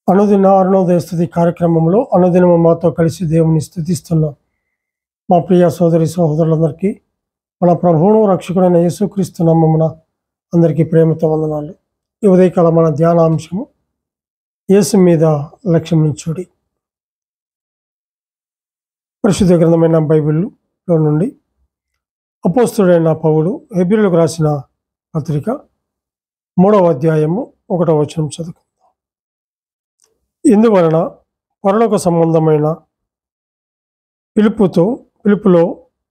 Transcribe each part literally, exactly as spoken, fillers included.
అనుదిన అరుణోదయ స్తుతి కార్యక్రమంలో అనుదినము మాతో కలిసి దేవుని స్తుతిస్తున్న మా ప్రియ సోదరి సహోదరులందరికీ మన ప్రభువును రక్షకుడైన యేసుక్రీస్తు నామమున అందరికీ ప్రేమతో వందనాలు. ఈ ఉదయకాల మన ధ్యానాంశము యేసు మీద లక్ష్యం ఉంచుడి. పరిశుద్ధ గ్రంథమైన బైబిల్లో నుండి అపోస్తుడైన పౌలు హెబ్రీయులకు రాసిన పత్రిక మూడవ అధ్యాయము ఒకటవ వచనం చదువుకుందాం. ఇందువలన పరలోక సంబంధమైన పిలుపుతో పిలుపులో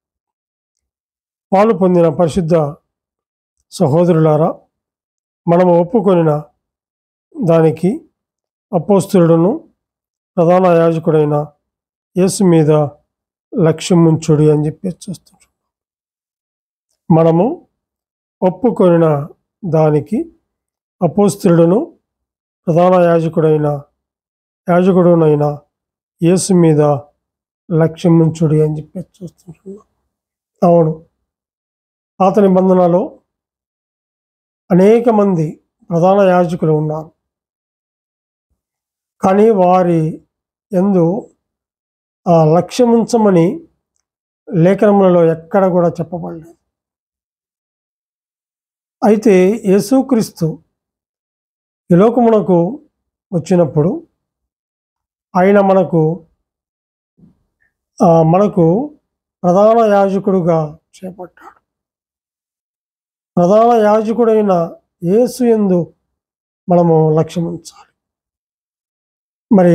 పాలు పొందిన పరిశుద్ధ సహోదరులారా, మనము ఒప్పుకొనిన దానికి అపోస్తులుడును ప్రధాన యాజకుడైన యేసు మీద లక్ష్యం ఉంచుడి అని చెప్పి చూస్తున్నాం. మనము ఒప్పుకొనిన దానికి అపోస్తులుడును ప్రధాన యాజకుడైన యాజకుడునైన యేసు మీద లక్ష్యం ఉంచుడి అని చెప్పి చూస్తున్నాం. అవును, పాత నిబంధనలో అనేక మంది ప్రధాన యాజకులు ఉన్నారు, కానీ వారి యందు ఆ లక్ష్యం ఉంచమని లేఖనములలో ఎక్కడ కూడా చెప్పబడలేదు. అయితే యేసుక్రీస్తు ఈ లోకమునకు వచ్చినప్పుడు ఆయన మనకు మనకు ప్రధాన యాజకుడుగా చేపట్టాడు. ప్రధాన యాజకుడైన యేసు యందు మనము లక్ష్యం ఉంచాలి. మరి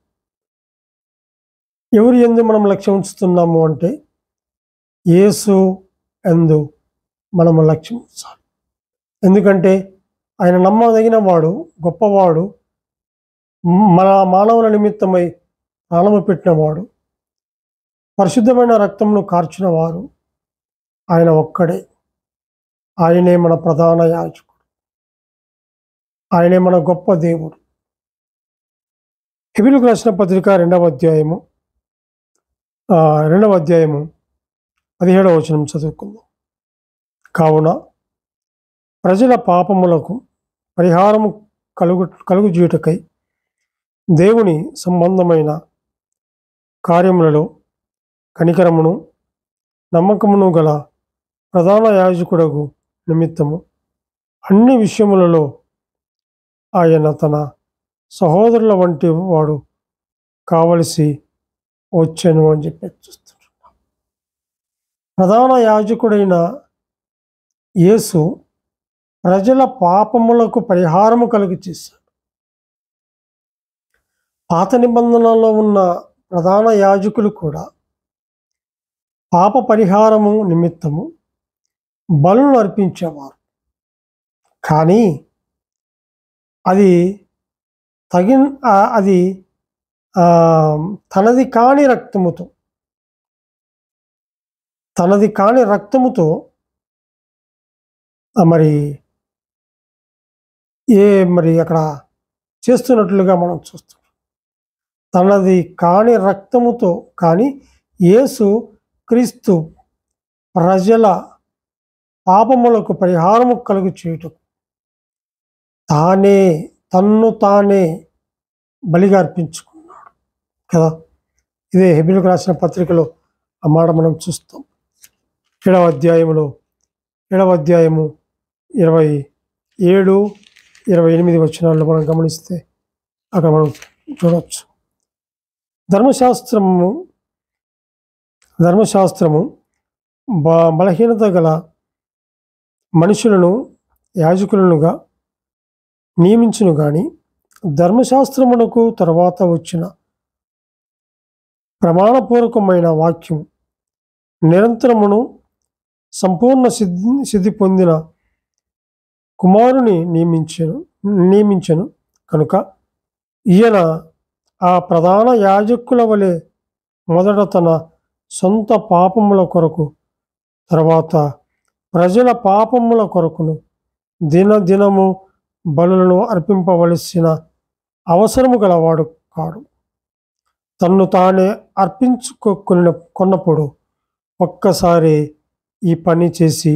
ఎవరి యందు మనం లక్ష్యం ఉంచుతున్నాము అంటే యేసు యందు మనము లక్ష్యం ఉంచాలి. ఎందుకంటే ఆయన నమ్మదగిన వాడు, గొప్పవాడు, మన మానవుల నిమిత్తమై ప్రాణము పెట్టినవాడు, పరిశుద్ధమైన రక్తమును కార్చిన వారు ఆయన ఒక్కడే. ఆయనే మన ప్రధాన యాజకుడు, ఆయనే మన గొప్ప దేవుడు. హెబ్రీయులకు రాసిన పత్రిక రెండవ అధ్యాయము రెండవ అధ్యాయము పదిహేడవ వచనం చదువుకుందాం. కావున ప్రజల పాపములకు పరిహారము కలుగు కలుగు జీవితకై దేవుని సంబంధమైన కార్యములలో కనికరమును నమ్మకమును గల ప్రధాన యాజకుడగు నిమిత్తము అన్ని విషయములలో ఆయన తన సహోదరుల వంటి వాడు కావలసి వచ్చెను అని చెప్పి చూస్తున్నాం. ప్రధాన యాజకుడైన యేసు ప్రజల పాపములకు పరిహారము కలుగు చేశాడు. పాత నిబంధనలో ఉన్న ప్రధాన యాజకులు కూడా పాప పరిహారము నిమిత్తము బలులను అర్పించేవారు, కానీ అది తగిన అది తనది కాని రక్తముతో తనది కాని రక్తముతో మరి ఏ మరి అక్కడ చేస్తున్నట్లుగా మనం చూస్తున్నాం. తనది కాని రక్తముతో, కానీ యేసు క్రీస్తు ప్రజల పాపములకు పరిహారము కలుగు చేయటం తానే తన్ను తానే బలిగా అర్పించుకున్నాడు కదా. ఇదే హెబ్రీయులకు రాసిన పత్రికలో ఆ మాట మనం చూస్తాం. ఏడవ అధ్యాయములో ఏడవ అధ్యాయము ఇరవై ఏడు ఇరవై ఎనిమిది వచనాల్లో మనం గమనిస్తే అక్కడ మనం చూడవచ్చు. ధర్మశాస్త్రము ధర్మశాస్త్రము బ బలహీనత గల మనుషులను యాజకులనుగా నియమించును, కానీ ధర్మశాస్త్రమునకు తర్వాత వచ్చిన ప్రమాణపూర్వకమైన వాక్యం నిరంతరమును సంపూర్ణ సిద్ధి సిద్ధి పొందిన కుమారుని నియమించను నియమించను కనుక ఈయన ఆ ప్రధాన యాజకుల వలె మొదట తన సొంత పాపముల కొరకు, తర్వాత ప్రజల పాపముల కొరకును దినదినము బలులను అర్పింపవలసిన అవసరము గలవాడు కాడు. తన్ను తానే అర్పించుకొన్న కొన్నప్పుడు ఒక్కసారి ఈ పని చేసి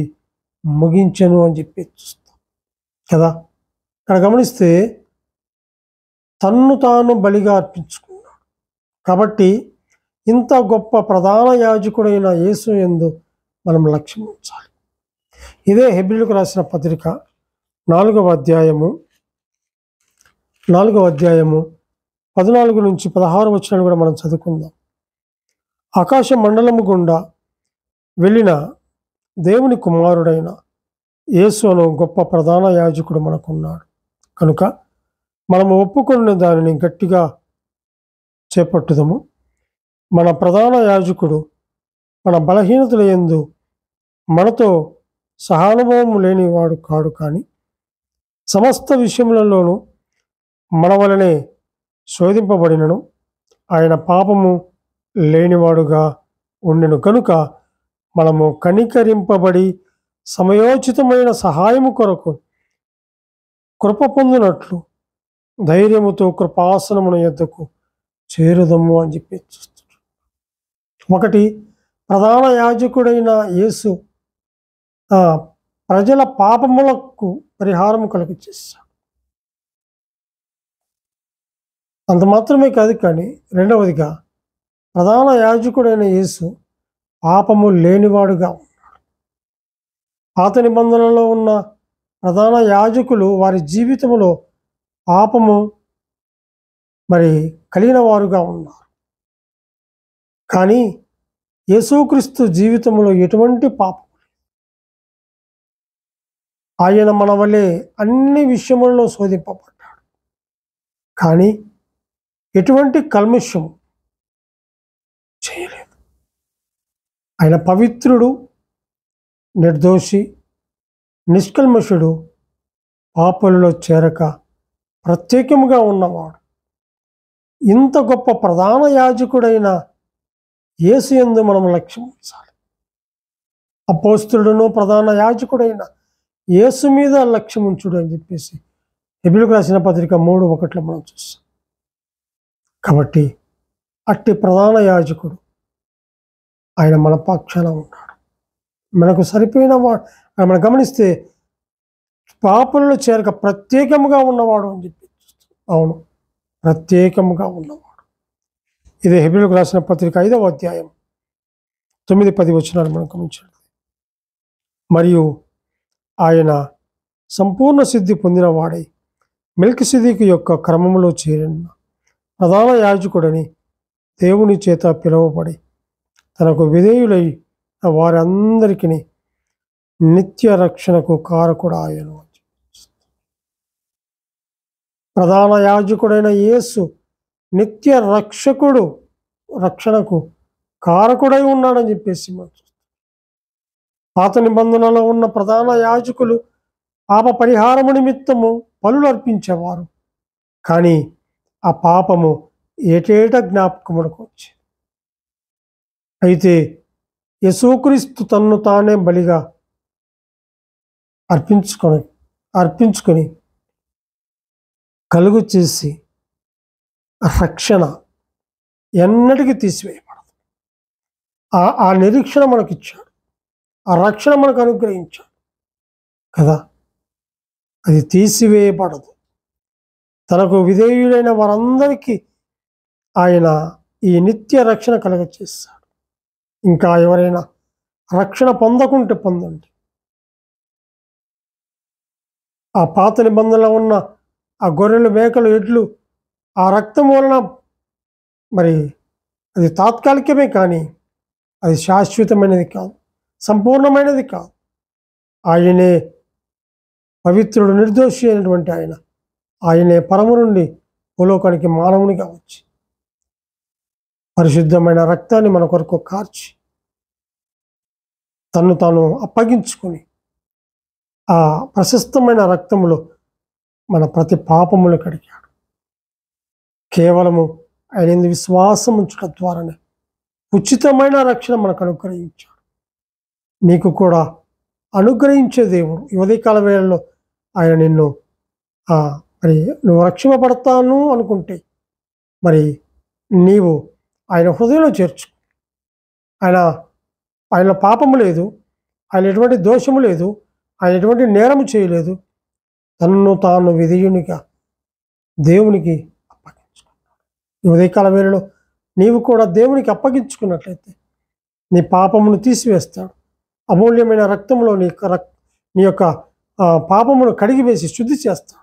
ముగించను అని చెప్పి చూస్తాం కదా. ఇక్కడ గమనిస్తే తన్ను తాను బలిగా అర్పించుకున్నాడు. కాబట్టి ఇంత గొప్ప ప్రధాన యాజకుడైన యేసు యందు మనం లక్ష్యం ఉంచాలి. ఇదే హెబ్రీయులకు రాసిన పత్రిక నాలుగవ అధ్యాయము నాలుగవ అధ్యాయము పద్నాలుగు నుంచి పదహారు వచనాలు కూడా మనం చదువుకుందాం. ఆకాశ మండలము గుండా వెళ్ళిన దేవుని కుమారుడైన యేసు అను గొప్ప ప్రధాన యాజకుడు మనకున్నాడు కనుక మనము ఒప్పుకున్న దానిని గట్టిగా చేపట్టుదము. మన ప్రధాన యాజకుడు మన బలహీనతల యందు మనతో సహానుభవము లేనివాడు కాడు, కానీ సమస్త విషయములలోనూ మన వలనే శోధింపబడినను ఆయన పాపము లేనివాడుగా ఉండెను కనుక మనము కనికరింపబడి సమయోచితమైన సహాయము కొరకు కృప పొందినట్లు ధైర్యముతో కృపాసనమున యొద్దకు చేరుదము అని చెప్పి చూస్తున్నాడు. ఒకటి, ప్రధాన యాజకుడైన యేసు ప్రజల పాపములకు పరిహారం కలిగి చేశాడు. అంత మాత్రమే కాదు, కానీ రెండవదిగా ప్రధాన యాజకుడైన యేసు పాపము లేనివాడుగా ఉన్నాడు. పాత నిబంధనలో ఉన్న ప్రధాన యాజకులు వారి జీవితంలో పాపము మరి కలిగిన వారుగా ఉన్నారు. కానీ యేసుక్రీస్తు జీవితంలో ఎటువంటి పాపం, ఆయన మన వలె అన్ని విషయములలో శోధింపబడ్డాడు, కానీ ఎటువంటి కల్మషం చేయలేదు. ఆయన పవిత్రుడు, నిర్దోషి, నిష్కల్మషుడు, పాపములలో చేరక ప్రత్యేకముగా ఉన్నవాడు. ఇంత గొప్ప ప్రధాన యాజకుడైన యేసు యందు మనం లక్ష్యం ఉంచాలి. అపోస్తలుడును ప్రధాన యాజకుడైన యేసు మీద లక్ష్యం ఉంచుడు అని చెప్పేసి హెబ్రీయులకు రాసిన పత్రిక మూడు ఒకటిలో మనం చూస్తాం. కాబట్టి అట్టి ప్రధాన యాజకుడు ఆయన మన పక్షాన ఉన్నాడు. మనకు సరిపోయిన వాడు. మనం గమనిస్తే పాపములలో చేరక ప్రత్యేకముగా ఉన్నవాడు అని చెప్పి అవును, ప్రత్యేకముగా ఉన్నవాడు. ఇది హెబ్రీయులకు రాసిన పత్రిక ఐదవ అధ్యాయం తొమ్మిది పది వచనాలు మనం గమనించండి. మరియు ఆయన సంపూర్ణ సిద్ధి పొందిన వాడై మెల్కిసెదెకు యొక్క క్రమములో చేరిన ప్రధాన యాజకుడని దేవుని చేత పిలువబడి తనకు విధేయులై వారందరికీ నిత్య రక్షణకు కారకుడు ఆయను. ప్రధాన యాజకుడైన యేసు నిత్య రక్షకుడు, రక్షణకు కారకుడై ఉన్నాడని చెప్పేసి మనం చూస్తాం. పాత నిబంధనలో ఉన్న ప్రధాన యాజకులు పాప పరిహారము నిమిత్తము బలులు అర్పించేవారు, కానీ ఆ పాపము ఏటేటా జ్ఞాపకమునకు వచ్చేది. అయితే యేసుక్రీస్తు తన్ను తానే బలిగా అర్పించుకొని అర్పించుకొని కలుగు చేసి రక్షణ ఎన్నటికీ తీసివేయబడదు. ఆ ఆ నిరీక్షణ మనకి ఇచ్చాడు, ఆ రక్షణ మనకు అనుగ్రహించాడు కదా, అది తీసివేయబడదు. తనకు విధేయులైన వారందరికీ ఆయన ఈ నిత్య రక్షణ కలుగచేస్తాడు. ఇంకా ఎవరైనా రక్షణ పొందకుంటే పొందండి. ఆ పాత నిబంధనలో ఉన్న ఆ గొర్రెలు, మేకలు, ఎడ్లు ఆ రక్తం వలన మరి అది తాత్కాలికమే, కానీ అది శాశ్వతమైనది కాదు, సంపూర్ణమైనది కాదు. ఆయనే పవిత్రుడు, నిర్దోషి అయినటువంటి ఆయన, ఆయనే పరము నుండి భూలోకానికి మానవునిగా వచ్చి పరిశుద్ధమైన రక్తాన్ని మన కొరకు కార్చి తను తాను అప్పగించుకొని ఆ ప్రశస్తమైన రక్తములో మన ప్రతి పాపములు కడిగాడు. కేవలము ఆయన విశ్వాసం ఉంచడం ద్వారానే ఉచితమైన రక్షణ మనకు అనుగ్రహించాడు. నీకు కూడా అనుగ్రహించే దేవుడు. ఈ ఉదయకాల వేళల్లో ఆయన నిన్ను మరి నువ్వు రక్షింపబడతాను అనుకుంటే మరి నీవు ఆయన హృదయంలో చేర్చు. ఆయన ఆయన పాపము లేదు, ఆయన ఎటువంటి దోషము లేదు, ఆయన ఎటువంటి నేరము చేయలేదు. తనను తాను విధేయునిగా దేవునికి ఈ ఉదయకాల వేళలో నీవు కూడా దేవునికి అప్పగించుకున్నట్లయితే నీ పాపమును తీసివేస్తాడు. అమూల్యమైన రక్తంలో నీ రక్ నీ యొక్క పాపమును కడిగివేసి శుద్ధి చేస్తాడు.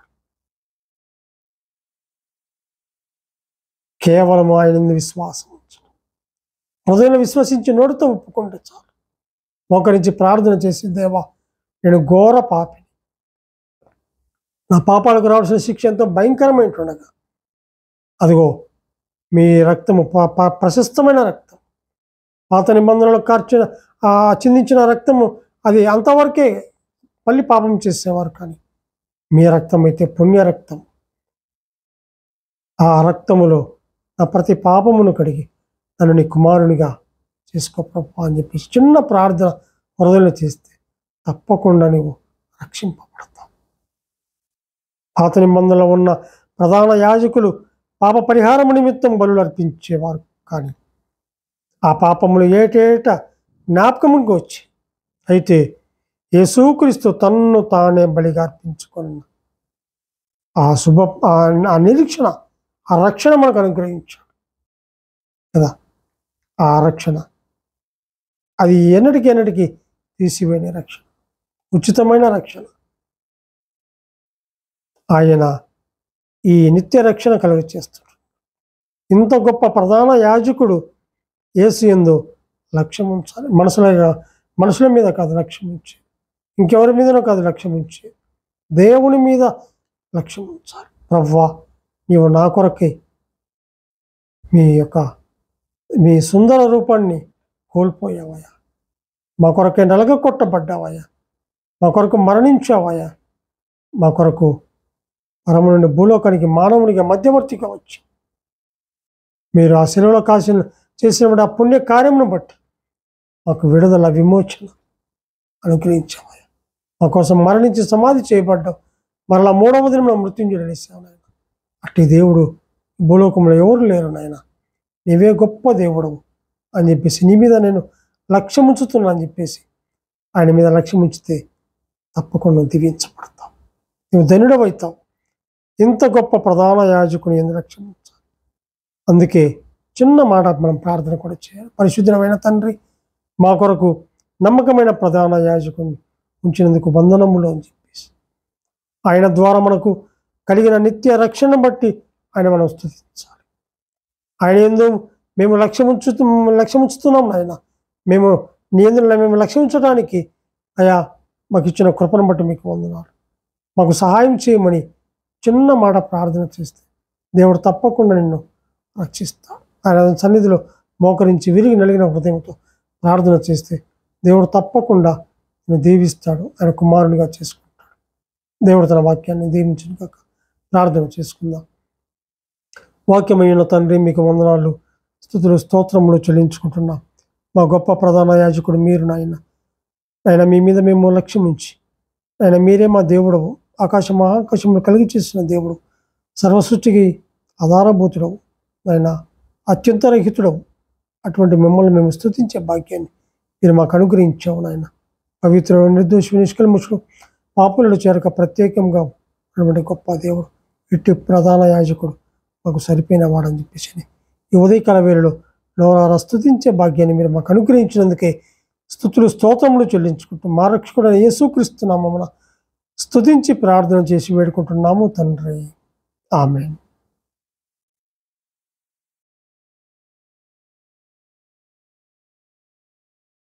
కేవలం ఆయన విశ్వాసం ఉంచు. హృదయంలో విశ్వసించి నోటితో ఒప్పుకుంటే చాలు. మోకరించి ప్రార్థన చేసి, దేవా నేను ఘోర పాపిని, నా పాపాలకు రావాల్సిన శిక్ష ఎంతో భయంకరమైనట్టుగా, అదిగో మీ రక్తము ప్రశస్తమైన రక్తం, పాత నిబంధనలు కార్చిన చిందించిన రక్తము, అది అంతవరకే మళ్ళీ పాపం చేసేవారు. కానీ మీ రక్తం అయితే పుణ్య రక్తం. ఆ రక్తములో నా ప్రతి పాపమును కడిగి నన్ను నీ కుమారునిగా చేసుకో ప్రభు అని చెప్పి చిన్న ప్రార్థన హృదయంలో చేస్తే తప్పకుండా నీవు రక్షింపబడతావు. పాత నిబంధనలో ఉన్న ప్రధాన యాజకులు పాప పరిహారము నిమిత్తం బలులు అర్పించేవారు. కానీ ఆ పాపములు ఏటేట జ్ఞాపకముగా వచ్చి, అయితే యేసుక్రీస్తు తన్ను తానే బలిగా అర్పించుకున్న ఆ శుభ ఆ నిరీక్షణ, ఆ రక్షణ మనకు అనుగ్రహించాడు కదా. ఆ రక్షణ అది ఎన్నటికి ఎన్నటికి తీసివేయని రక్షణ, ఉచితమైన రక్షణ. ఆయన ఈ నిత్య రక్షణ కలుగ చేస్తాడు. ఇంత గొప్ప ప్రధాన యాజకుడు యేసు యందు లక్ష్యం ఉంచాలి. మనసుల మనుషుల మీద కాదు లక్ష్యం ఉంచి, ఇంకెవరి మీదనో కాదు లక్ష్యం ఉంచి, దేవుని మీద లక్ష్యం ఉంచాలి. ప్రభువా, నీవు నా కొరకే మీ యొక్క మీ సుందర రూపాన్ని కోల్పోయావయ్యా, మా కొరకే నలగ కొట్టబడ్డావయ్యా, మా కొరకు మరణించావయ్యా, మా కొరకు పరము నుండి భూలోకానికి మానవునిగా మధ్యవర్తిగా వచ్చి మీరు ఆ శిలువలో కాసిన చేసిన ఆ పుణ్య కార్యమును బట్టి మాకు విడుదల, విమోచన అనుగ్రహించావయ్యా. మా కోసం మరణించి సమాధి చేయబడ్డావు, మరలా మూడవ దినంలో మృత్యుంజయుడు లేసావు నాయన. అట్టి దేవుడు భూలోకంలో ఎవరు లేరు నాయన, నీవే గొప్ప దేవుడు అని చెప్పేసి నీ మీద నేను లక్ష్యం ఉంచుతున్నా అని చెప్పేసి ఆయన మీద లక్ష్యం ఉంచితే తప్పకుండా దీవించబడతావు, నువ్వు ధన్యుడవైతావు. ఇంత గొప్ప ప్రధాన యాజకుని ఎందుకు లక్ష్యం ఉంచాలి? అందుకే చిన్న మాట మనం ప్రార్థన కూడా చేయాలి. పరిశుద్ధమైన తండ్రి, మా కొరకు నమ్మకమైన ప్రధాన యాజకుని ఉంచినందుకు వందనములు అని చెప్పేసి ఆయన ద్వారా మనకు కలిగిన నిత్య రక్షణ బట్టి ఆయన మనం స్తుతించాలి. ఆయన ఎందు మేము లక్ష్యం ఉంచు లక్ష్యం ఉంచుతున్నాం నాయన. మేము నీ ఎందులో మేము లక్ష్యం ఉంచడానికి అయా మాకు ఇచ్చిన కృపను బట్టి మీకు వందనాలు. మాకు సహాయం చేయమని చిన్న మాట ప్రార్థన చేస్తే దేవుడు తప్పకుండా నిన్ను రక్షిస్తాడు. ఆయన సన్నిధిలో మోకరించి విరిగి నలిగిన హృదయంతో ప్రార్థన చేస్తే దేవుడు తప్పకుండా నిన్ను దీవిస్తాడు, ఆయన కుమారునిగా చేసుకుంటాడు. దేవుడు తన వాక్యాన్ని దీవించిన కాక ప్రార్థన చేసుకుందాం. వాక్యమైన తండ్రి, మీకు వందనాలు, స్తుతులు, స్తోత్రములు చెల్లించుకుంటున్నాం. మా గొప్ప ప్రధాన యాజకుడు మీరు నాయన. ఆయన మీ మీద మేము లక్ష్యం ఉంచి, ఆయన మీరే మా దేవుడవు, ఆకాశ మహాకాశములు కలిగి చేసిన దేవుడు, సర్వసృష్టికి ఆధారభూతుడవు, ఆయన అత్యంత రహితుడవు. అటువంటి మిమ్మల్ని మేము స్తుతించే భాగ్యాన్ని మీరు మాకు అనుగ్రహించావు నాయన. పవిత్ర నిర్దోషి నిష్కల్మషుడు పాపులను చేరక ప్రత్యేకంగా అటువంటి గొప్ప దేవుడు, ఇట్టి ప్రధాన యాజకుడు మాకు సరిపోయిన వాడని చెప్పేసి ఈ ఉదయకాల వేళలో నోరారా స్తుతించే భాగ్యాన్ని మీరు మాకు అనుగ్రహించినందుకే స్తుతులు, స్తోత్రములు చెల్లించుకుంటూ మా రక్షకుడైన యేసుక్రీస్తు నామమున స్తుతించి ప్రార్థన చేసి వేడుకుంటున్నాము తండ్రి. ఆమేన్.